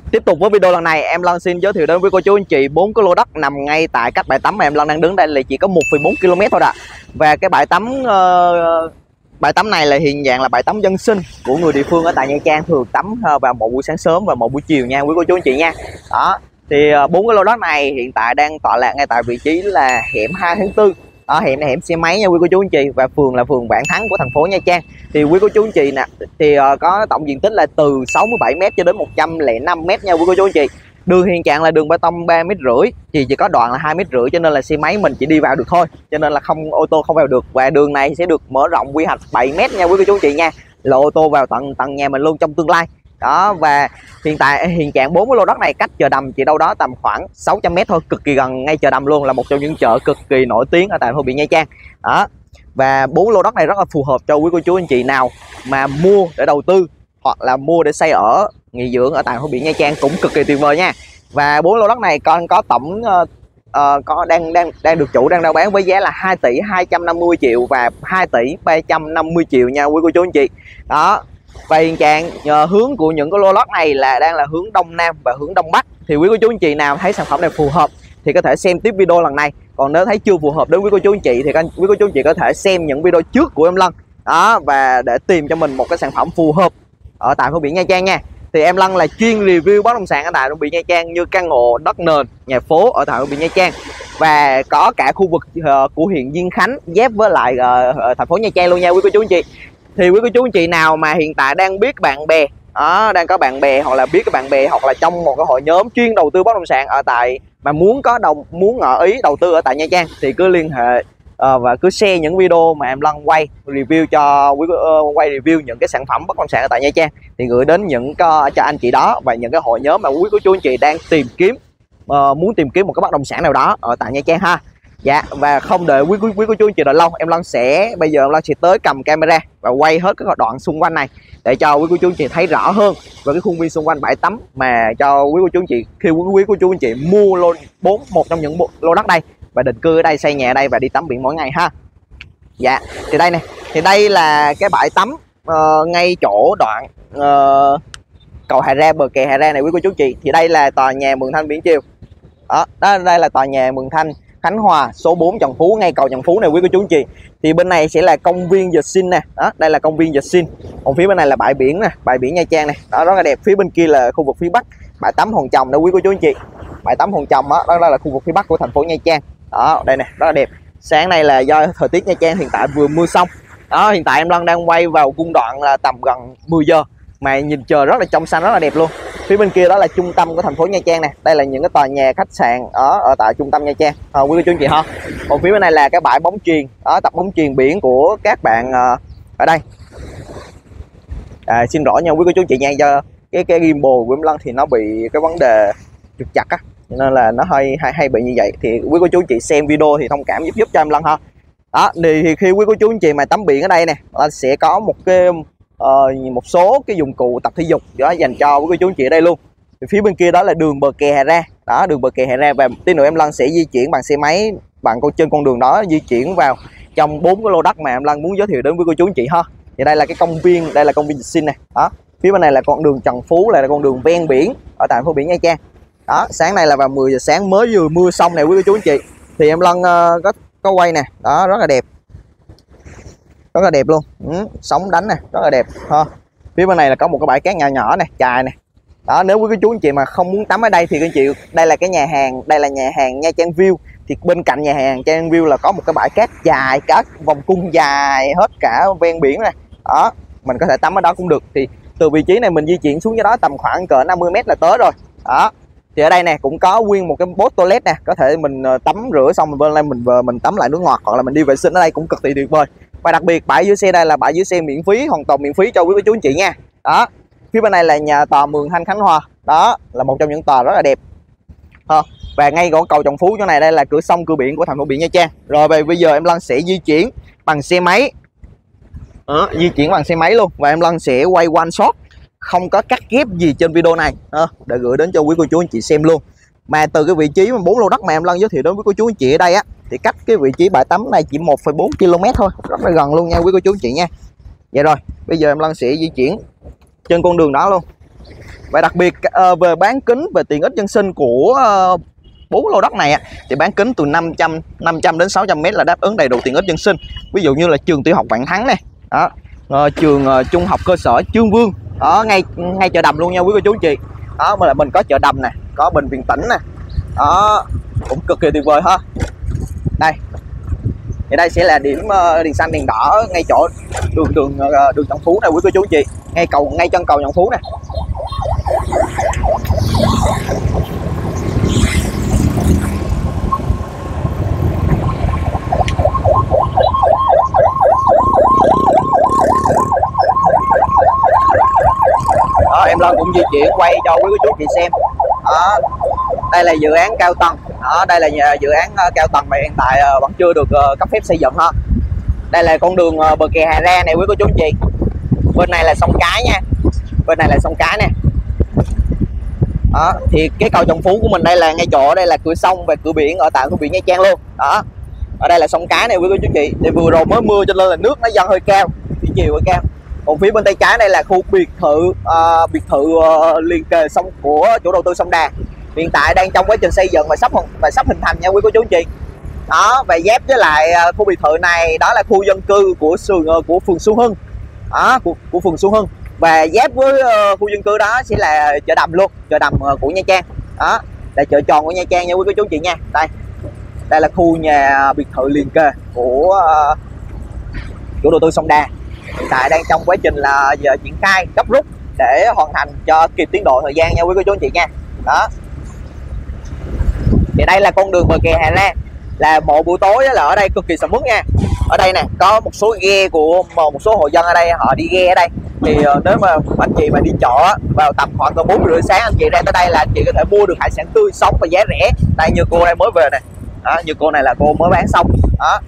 Tiếp tục với video lần này, em Lân xin giới thiệu đến với cô chú anh chị 4 cái lô đất nằm ngay tại cách bãi tắm mà em Lân đang đứng đây là chỉ có 1,4 km thôi ạ. Và cái bãi tắm này là hiện dạng là bãi tắm dân sinh của người địa phương ở tại Nha Trang, thường tắm vào một buổi sáng sớm và một buổi chiều nha quý cô chú anh chị nha. Đó. Thì 4 cái lô đất này hiện tại đang tọa lạc ngay tại vị trí là hẻm 2 tháng 4. Ở hẻm này hẻm xe máy nha quý cô chú anh chị, và phường là phường Vạn Thắng của thành phố Nha Trang. Thì quý cô chú anh chị nè, thì có tổng diện tích là từ 67 m cho đến 105 m nha quý cô chú anh chị. Đường hiện trạng là đường bê tông 3,5 m, thì chỉ có đoạn là 2,5 m, cho nên là xe máy mình chỉ đi vào được thôi, cho nên là ô tô không vào được. Và đường này sẽ được mở rộng quy hoạch 7 m nha quý cô chú anh chị nha, là ô tô vào tận nhà mình luôn trong tương lai. Đó, và hiện trạng 4 cái lô đất này cách chợ Đầm chỉ đâu đó tầm khoảng 600 m thôi, cực kỳ gần ngay chợ Đầm luôn, là một trong những chợ cực kỳ nổi tiếng ở tại phố biển Nha Trang. Đó. Và 4 lô đất này rất là phù hợp cho quý cô chú anh chị nào mà mua để đầu tư hoặc là mua để xây ở nghỉ dưỡng ở tại phố biển Nha Trang cũng cực kỳ tuyệt vời nha. Và 4 lô đất này có tổng đang được chủ đang rao bán với giá là 2 tỷ 250 triệu và 2 tỷ 350 triệu nha quý cô chú anh chị. Đó. Và hiện trạng hướng của những cái lô lót này đang là hướng đông nam và hướng đông bắc. Thì quý cô chú anh chị nào thấy sản phẩm này phù hợp thì có thể xem tiếp video lần này. Còn nếu thấy chưa phù hợp đến quý cô chú anh chị thì quý cô chú anh chị có thể xem những video trước của em Lân. Đó, và để tìm cho mình một cái sản phẩm phù hợp ở tại phố biển Nha Trang nha. Thì em Lân là chuyên review bất động sản ở tại phố biển Nha Trang, như căn hộ, đất nền, nhà phố ở tại phố biển Nha Trang, và có cả khu vực của huyện Diên Khánh giáp với lại thành phố Nha Trang luôn nha quý cô chú anh chị. Thì quý cô chú anh chị nào mà hiện tại đang biết bạn bè đang có bạn bè hoặc là biết cái bạn bè hoặc là trong một cái hội nhóm chuyên đầu tư bất động sản ở tại mà muốn ngỏ ý đầu tư ở tại Nha Trang thì cứ liên hệ và cứ share những video mà em Lân quay review quay review những cái sản phẩm bất động sản ở tại Nha Trang, thì gửi đến cho anh chị đó và những cái hội nhóm mà quý cô chú anh chị đang muốn tìm kiếm một cái bất động sản nào đó ở tại Nha Trang ha. Dạ, và không đợi quý cô chú anh chị đợi lâu, bây giờ em Lân sẽ tới cầm camera và quay hết các đoạn xung quanh này để cho quý cô chú anh chị thấy rõ hơn về cái khuôn viên xung quanh bãi tắm mà cho quý cô chú anh chị khi quý cô chú anh chị mua một trong những lô đất đây và định cư ở đây, xây nhà ở đây và đi tắm biển mỗi ngày ha. Dạ, thì đây là cái bãi tắm ngay chỗ đoạn cầu Hà Ra, bờ kè Hà Ra này quý cô chú anh chị. Thì đây là tòa nhà Mường Thanh Biển Chiều. Đây là tòa nhà Mường Thanh Khánh Hòa số 4 Trần Phú, ngay cầu Trần Phú này quý cô chú anh chị. Thì bên này sẽ là công viên The Sin nè. Đó, đây là công viên The Sin. Còn phía bên này là bãi biển nè, bãi biển Nha Trang này. Đó, rất là đẹp. Phía bên kia là khu vực phía Bắc, bãi tắm Hòn Chồng đó quý cô chú anh chị. Bãi tắm Hòn Chồng đó là khu vực phía Bắc của thành phố Nha Trang. Đó, đây nè, rất là đẹp. Sáng nay là do thời tiết Nha Trang hiện tại vừa mưa xong. Đó, hiện tại em Lân đang quay vào cung đoạn là tầm gần 10 giờ mà nhìn trời rất là trong xanh, rất là đẹp luôn. Phía bên kia đó là trung tâm của thành phố Nha Trang nè. Đây là những cái tòa nhà khách sạn ở tại trung tâm Nha Trang, quý cô chú anh chị ha. Còn phía bên này là cái bãi bóng chuyền, tập bóng chuyền biển của các bạn ở đây. Xin lỗi nha quý cô chú anh chị nha, do cái gimbal của em Lân thì nó bị cái vấn đề trục chặt á, nên là nó hay bị như vậy. Thì quý cô chú anh chị xem video thì thông cảm giúp cho em Lân ha. Đó, thì khi quý cô chú anh chị mà tắm biển ở đây nè, sẽ có một số cái dụng cụ tập thể dục đó dành cho quý cô chú anh chị ở đây luôn. Thì phía bên kia đó là đường bờ kè Hà Ra. Đó, đường bờ kè Hà Ra, và tí nữa em Lân sẽ di chuyển bằng xe máy trên con đường đó, di chuyển vào trong 4 cái lô đất mà em Lân muốn giới thiệu đến với cô chú anh chị ha. Thì đây là cái công viên, đây là công viên Dịch Sinh này. Đó, phía bên này là con đường Trần Phú, là con đường ven biển ở tại phố biển Nha Trang. Đó, sáng nay là vào 10 giờ sáng mới vừa mưa xong này quý cô chú anh chị. Thì em Lân có quay nè. Đó, rất là đẹp. Rất là đẹp luôn. Sóng đánh nè, rất là đẹp ha. Phía bên này là có một cái bãi cát nhỏ nhỏ này, chài này. Đó, nếu quý cô chú anh chị mà không muốn tắm ở đây thì các anh chị, đây là cái nhà hàng, đây là nhà hàng Nha Trang View. Thì bên cạnh nhà hàng Nha Trang View là có một cái bãi cát dài, cả vòng cung dài hết cả ven biển này. Đó, mình có thể tắm ở đó cũng được. Thì từ vị trí này mình di chuyển xuống dưới đó tầm khoảng cỡ 50 m là tới rồi. Đó. Thì ở đây nè cũng có nguyên một cái bốt toilet nè, có thể mình tắm rửa xong mình lên mình tắm lại nước ngọt, hoặc là mình đi vệ sinh ở đây cũng cực kỳ tuyệt vời. Và đặc biệt bãi dưới xe đây là bãi dưới xe miễn phí, hoàn toàn miễn phí cho quý cô chú anh chị nha. Đó, phía bên này là nhà tòa Mường Thanh Khánh Hòa. Đó là một trong những tòa rất là đẹp. Và ngay gõ cầu Trần Phú chỗ này đây là cửa sông cửa biển của thành phố biển Nha Trang. Rồi bây giờ em Lân sẽ di chuyển bằng xe máy. Di chuyển bằng xe máy luôn, và em Lân sẽ quay one shot, không có cắt ghép gì trên video này để gửi đến cho quý cô chú anh chị xem luôn. Mà từ cái vị trí mà 4 lô đất mà em Lân giới thiệu đến với cô chú anh chị ở đây á, thì cách cái vị trí bãi tắm này chỉ 1,4 km thôi, rất là gần luôn nha quý cô chú anh chị nha. Vậy rồi bây giờ em Lân sẽ di chuyển trên con đường đó luôn. Và đặc biệt về bán kính, về tiện ích dân sinh của 4 lô đất này thì bán kính từ 500 đến 600 m là đáp ứng đầy đủ tiện ích dân sinh. Ví dụ như là trường tiểu học Vạn Thắng này, đó, trường trung học cơ sở Trương Vương, ở ngay chợ Đầm luôn nha quý cô chú anh chị. Đó, mà là mình có chợ Đầm nè, có bệnh viện Tỉnh nè, đó cũng cực kỳ tuyệt vời ha. Đây thì đây sẽ là điểm đèn xanh đèn đỏ ngay chỗ đường Trọng Phú này quý cô chú anh chị, ngay chân cầu Trọng Phú này. Đó, em Long cũng di chuyển quay cho quý cô chú chị xem. Đó, đây là dự án cao tầng. Đó, đây là dự án cao tầng mà hiện tại vẫn chưa được cấp phép xây dựng ha. Đây là con đường bờ kè Hà Ra này quý cô chú anh chị. Bên này là sông Cái nha. Bên này là sông Cái nè. Đó, thì cái cầu Trọng Phú của mình đây là ngay chỗ đây là cửa sông và cửa biển ở tại cửa biển Nha Trang luôn. Đó. Ở đây là sông Cái này quý cô chú anh chị. Thì vừa rồi mới mưa cho nên là nước nó dâng hơi cao, thủy chiều hơi cao. Còn phía bên tay trái đây là khu biệt thự liền kề sông của chủ đầu tư Sông Đà. Hiện tại đang trong quá trình xây dựng và sắp hình thành nha quý cô chú anh chị. Đó, và giáp với lại khu biệt thự này đó là khu dân cư của phường Xuân Hưng. Đó, của phường Xuân Hưng. Và giáp với khu dân cư đó sẽ là chợ Đầm luôn, chợ Đầm của Nha Trang. Đó, là chợ tròn của Nha Trang nha quý cô chú anh chị nha. Đây là khu nhà biệt thự liền kề của chủ đầu tư Sông Đà. Hiện tại đang trong quá trình là giờ triển khai gấp rút để hoàn thành cho kịp tiến độ thời gian nha quý cô chú anh chị nha. Đó. Thì đây là con đường bờ kè Hà Ra, là một buổi tối là ở đây cực kỳ sầm uất nha. Ở đây nè có một số ghe của một số hộ dân ở đây, họ đi ghe ở đây. Thì nếu mà anh chị mà đi chợ vào tầm khoảng 4 rưỡi sáng, anh chị ra tới đây là anh chị có thể mua được hải sản tươi sống và giá rẻ. Đây như cô đây mới về nè. Đó, như cô này là cô mới bán xong. Đó.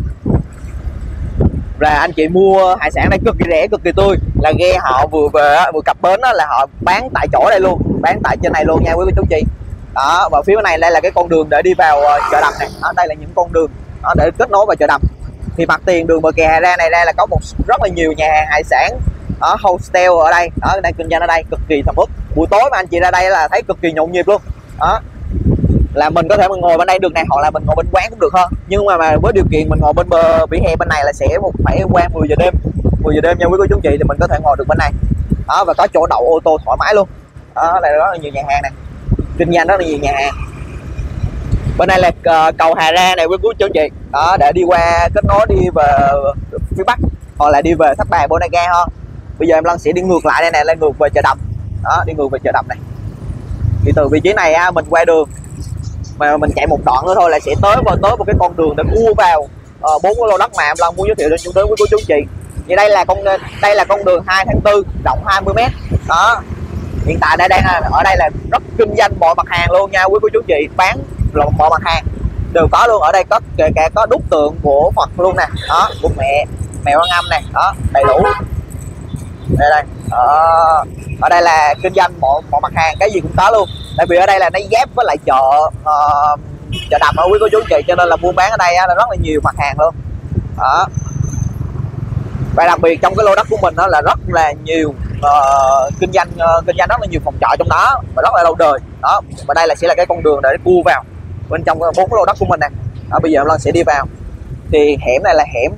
Và anh chị mua hải sản đây cực kỳ rẻ, cực kỳ tươi. Là ghe họ vừa về vừa cập bến đó, là họ bán tại chỗ đây luôn, bán tại trên này luôn nha quý cô chú chị. Đó, và phía bên này đây là cái con đường để đi vào chợ Đầm này. Đó, đây là những con đường đó để kết nối vào chợ Đầm. Thì mặt tiền đường bờ kè Hà Ra này đây là có rất là nhiều nhà hàng hải sản, đó, hostel ở đây, đó, đang kinh doanh ở đây cực kỳ sầm uất. Buổi tối mà anh chị ra đây là thấy cực kỳ nhộn nhịp luôn. Đó, là mình có thể mình ngồi bên đây được này, hoặc là mình ngồi bên quán cũng được hơn. Nhưng mà với điều kiện mình ngồi bên bờ vỉa hè bên này là sẽ phải qua 10 giờ đêm nha quý cô chú chị, thì mình có thể ngồi được bên này. Đó, và có chỗ đậu ô tô thoải mái luôn. Đó, đây rất là nhiều nhà hàng này, kinh doanh rất là nhiều nhà hàng. Bên này là cầu Hà Ra này quý cô chú chị. Đó, để đi qua kết nối đi về phía Bắc hoặc là đi về Tháp Bà Bonaga ha. Bây giờ em Lân sẽ đi ngược lại đây này, lên ngược về chợ Đầm. Đó, đi ngược về chợ Đầm này. Thì từ vị trí này mình qua đường mà mình chạy một đoạn nữa thôi là sẽ tới một cái con đường để cua vào 4 cái lô đất mà em Lân muốn giới thiệu đến chúng tới với cô chú chị. Thì đây là con đường 2 tháng 4 rộng 20 m. Đó. Hiện tại ở đây là rất kinh doanh mọi mặt hàng luôn nha quý cô chú chị, bán mọi mặt hàng đều có luôn. Ở đây có kể cả có đúc tượng của Phật luôn nè, đó, của mẹ Quan Âm này, đó, đầy đủ. Đây. Ở đây là kinh doanh mọi mặt hàng, cái gì cũng có luôn. Tại vì ở đây là nó giáp với lại chợ Đầm ở quý cô chú chị, cho nên là buôn bán ở đây là rất là nhiều mặt hàng luôn. Đó. Và đặc biệt trong cái lô đất của mình đó là rất là nhiều kinh doanh rất là nhiều phòng trọ trong đó và rất là lâu đời. Đó, và đây sẽ là cái con đường để cua vào bên trong 4 cái lô đất của mình nè. Đó, bây giờ em Lân sẽ đi vào. Thì hẻm này là hẻm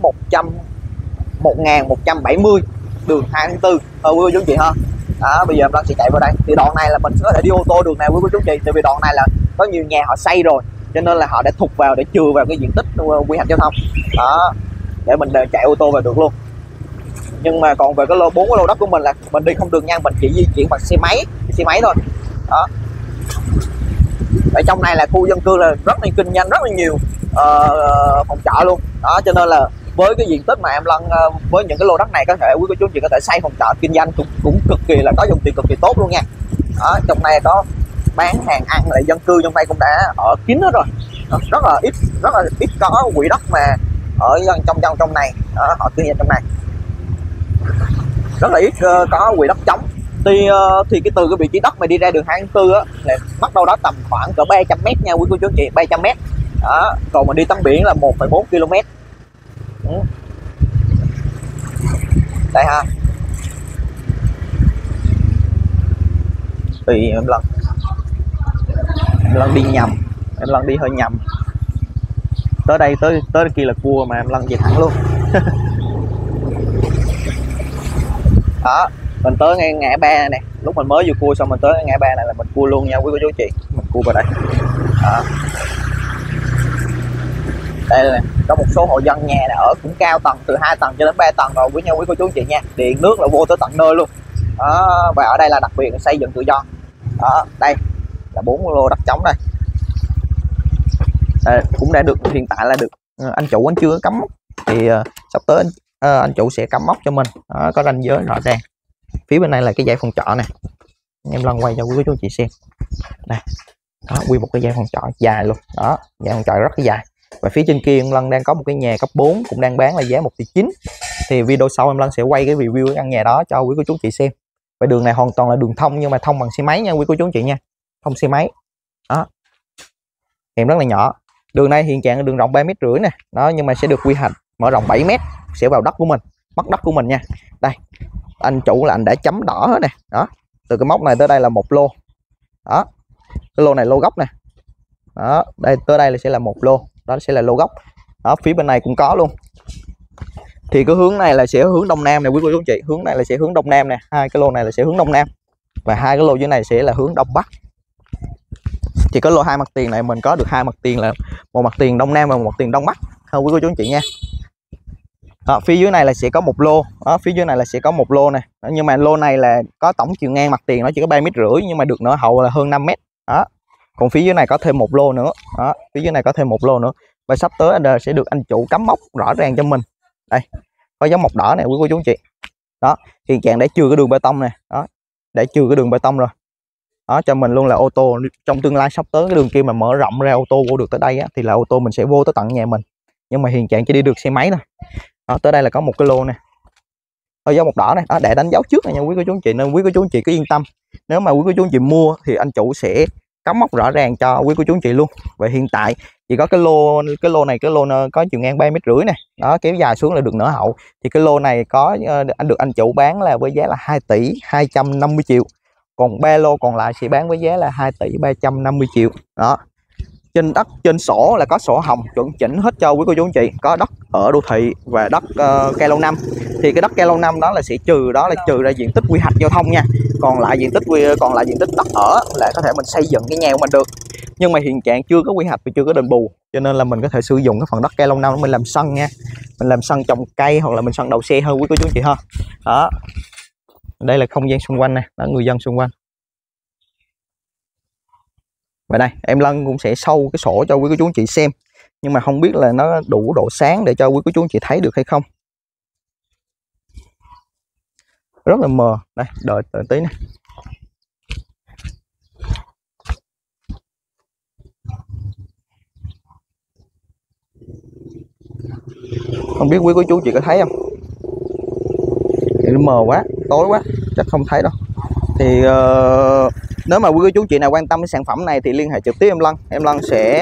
1170 đường 2 tháng 4 quý cô chú chị ha. Đó, bây giờ em Lân sẽ chạy vào đây. Thì đoạn này là mình có thể đi ô tô đường này quý cô chú chị, tại vì đoạn này là có nhiều nhà họ xây rồi, cho nên là họ đã thục vào để chừa vào cái diện tích quy hoạch giao thông. Đó, để mình chạy ô tô vào được luôn. Nhưng mà còn về cái 4 cái lô đất của mình là mình đi không được nha, mình chỉ di chuyển bằng xe máy thôi. Đó. Ở trong này là khu dân cư là rất là kinh doanh rất là nhiều phòng trọ luôn. Đó, cho nên là với cái diện tích mà em Lân với những cái lô đất này có thể quý cô chú chị có thể xây phòng trọ kinh doanh cũng cực kỳ là có dòng tiền cực kỳ tốt luôn nha. Đó, trong này có bán hàng ăn, lại dân cư trong đây cũng đã ở kín hết rồi. Đó, rất là ít có quỹ đất mà ở trong này. Đó, họ kinh doanh trong này rất là ít có quỹ đất trống. Thì cái từ cái vị trí đất mà đi ra đường 2 tháng 4 á là bắt đầu đó tầm khoảng cỡ 300 m nha quý cô chú chị, 300 m. Đó, còn mình đi tắm biển là 1,4 km. Đây ha. Vì em Lân đi nhầm, em Lân đi hơi nhầm. Tới đây tới kia là cua mà em Lân về thẳng luôn. Đó, mình tới ngay ngã ba này, lúc mình mới vừa cua xong mình tới ngã ba này là mình cua luôn nha quý cô chú chị. Mình cua vào đây. Đó. Đây là có một số hộ dân nhà này ở cũng cao tầng, từ 2 tầng cho đến 3 tầng rồi quý cô chú chị nha. Điện nước là vô tới tận nơi luôn. Đó, và ở đây là đặc biệt là xây dựng tự do. Đó, đây là 4 lô đất trống đây. Đây, cũng đã được, hiện tại là được anh chủ anh chưa có cắm mốc, thì sắp tới anh chủ sẽ cắm mốc cho mình. Đó, có ranh giới rõ ràng. Phía bên này là cái dãy phòng trọ này, em Lân quay cho quý chú chị xem. Đây, đó, quy một cái dãy phòng trọ dài luôn. Đó, dãy phòng trọ rất là dài. Và phía trên kia em Lân đang có một cái nhà cấp 4 cũng đang bán là giá 1,9 tỷ. Thì video sau em Lân sẽ quay cái review cái căn nhà đó cho quý cô chú chị xem. Và đường này hoàn toàn là đường thông, nhưng mà thông bằng xe máy nha quý cô chú chị nha, thông xe máy. Đó, hẻm rất là nhỏ. Đường này hiện trạng là đường rộng 3,5 m nè. Đó, nhưng mà sẽ được quy hoạch mở rộng 7 m, sẽ vào đất của mình, mất đất của mình nha. Đây, anh chủ là anh đã chấm đỏ hết nè. Đó, từ cái mốc này tới đây là 1 lô. Đó, cái lô này lô gốc nè. Đó, đây tới đây là sẽ là 1 lô, đó sẽ là lô gốc. Đó, phía bên này cũng có luôn. Thì cái hướng này là sẽ hướng đông nam này quý cô chú chị, hướng này là sẽ hướng đông nam nè, 2 cái lô này là sẽ hướng đông nam và 2 cái lô dưới này sẽ là hướng đông bắc. Thì cái lô 2 mặt tiền này mình có được 2 mặt tiền, là một mặt tiền đông nam và một mặt tiền đông bắc ha quý cô chú chị nha. Đó, phía dưới này là sẽ có 1 lô. Đó, phía dưới này là sẽ có 1 lô nè. Đó, nhưng mà lô này là có tổng chiều ngang mặt tiền nó chỉ có 3,5 m, nhưng mà được nở hậu là hơn 5 m. Đó, còn phía dưới này có thêm 1 lô nữa. Đó, phía dưới này có thêm 1 lô nữa. Và sắp tới sẽ được anh chủ cắm mốc rõ ràng cho mình. Đây, có dấu mộc đỏ này quý cô chú chị. Đó, hiện trạng để chừa cái đường bê tông nè. Đó, để chừa cái đường bê tông rồi. Đó, cho mình luôn là ô tô trong tương lai sắp tới cái đường kia mà mở rộng ra ô tô vô được tới đây á, thì là ô tô mình sẽ vô tới tận nhà mình. Nhưng mà hiện trạng chỉ đi được xe máy thôi. Đó, tới đây là có một cái lô nè, có dấu mộc đỏ này. Đó, để đánh dấu trước này nha quý cô chú anh chị, nên quý cô chú anh chị cứ yên tâm. Nếu mà quý cô chú anh chị mua thì anh chủ sẽ cắm mốc rõ ràng cho quý cô chú anh chị luôn. Và hiện tại chỉ có cái lô này, cái lô có chiều ngang 3,5 m này. Đó, kéo dài xuống là được nở hậu. Thì cái lô này có anh chủ bán là với giá là 2,250 tỷ. Còn 3 lô còn lại sẽ bán với giá là 2,350 tỷ. Đó, trên đất trên sổ là có sổ hồng chuẩn chỉnh hết cho quý cô chú anh chị, có đất ở đô thị và đất cây lâu năm. Thì cái đất cây lâu năm đó là sẽ trừ, đó là trừ ra diện tích quy hoạch giao thông nha. Còn lại diện tích đất ở là có thể mình xây dựng cái nhà của mình được. Nhưng mà hiện trạng chưa có quy hoạch và chưa có đền bù, cho nên là mình có thể sử dụng cái phần đất cây lâu năm mình làm sân nha. Mình làm sân trồng cây hoặc là mình sân đậu xe hơn quý cô chú anh chị ha. Đó, đây là không gian xung quanh nè, đó người dân xung quanh. Và đây em Lân cũng sẽ sâu cái sổ cho quý cô chú anh chị xem, nhưng mà không biết là nó đủ độ sáng để cho quý cô chú anh chị thấy được hay không, rất là mờ. Đây, đợi tí nè. Không biết quý cô chú chị có thấy không, thì nó mờ quá, tối quá chắc không thấy đâu. Thì nếu mà quý cô chú chị nào quan tâm đến sản phẩm này thì liên hệ trực tiếp em Lân sẽ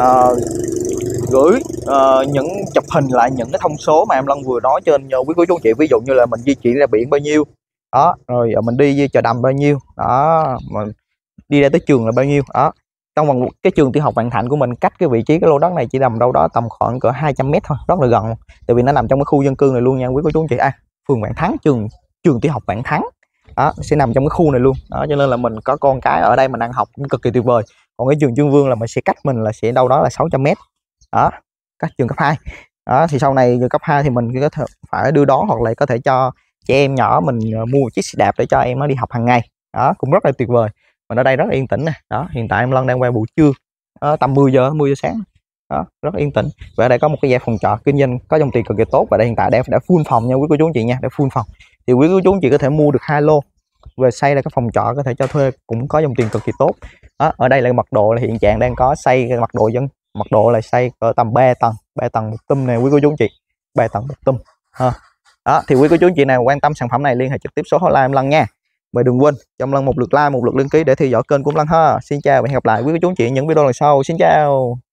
gửi những chụp hình lại những cái thông số mà em Lân vừa nói trên cho quý cô chú chị. Ví dụ như là mình di chuyển ra biển bao nhiêu đó, rồi mình đi chợ đầm bao nhiêu đó, mình đi ra tới trường là bao nhiêu đó. Trong cái trường tiểu học Vạn Thạnh của mình, cách cái vị trí cái lô đất này chỉ nằm đâu đó tầm khoảng cỡ 200 m thôi, rất là gần. Tại vì nó nằm trong cái khu dân cư này luôn nha quý cô chú chị. Phường Vạn Thắng, trường tiểu học Vạn Thắng đó, sẽ nằm trong cái khu này luôn đó, cho nên là mình có con cái ở đây mình đang học cũng cực kỳ tuyệt vời. Còn cái trường Trương Vương là mình sẽ cách mình là sẽ đâu đó là 600 m đó, cách trường cấp 2 đó. Thì sau này trường cấp 2 thì mình có thể phải đưa đón, hoặc là có thể cho trẻ em nhỏ mình mua một chiếc xe đạp để cho em nó đi học hàng ngày đó, cũng rất là tuyệt vời. Mình ở đây rất là yên tĩnh nè. Đó, hiện tại em Lân đang quay buổi trưa tầm 10 giờ sáng đó, rất yên tĩnh. Và ở đây có một cái dãy phòng trọ kinh doanh có dòng tiền cực kỳ tốt, và đây hiện tại đã full phòng nha quý cô chú anh chị nha, đã full phòng. Thì quý cô chú anh chị có thể mua được 2 lô về xây ra cái phòng trọ có thể cho thuê, cũng có dòng tiền cực kỳ tốt đó. Ở đây là mật độ là hiện trạng đang có xây cái mật độ là xây ở tầm 3 tầng một tum này quý cô chú anh chị, 3 tầng một tum ha. Đó, thì quý cô chú anh chị nào quan tâm sản phẩm này liên hệ trực tiếp số hotline em Lân nha. Và đừng quên cho em Lân một lượt like, một lượt đăng ký để theo dõi kênh của em Lân ha. Xin chào và hẹn gặp lại quý cô chú anh chị những video lần sau. Xin chào.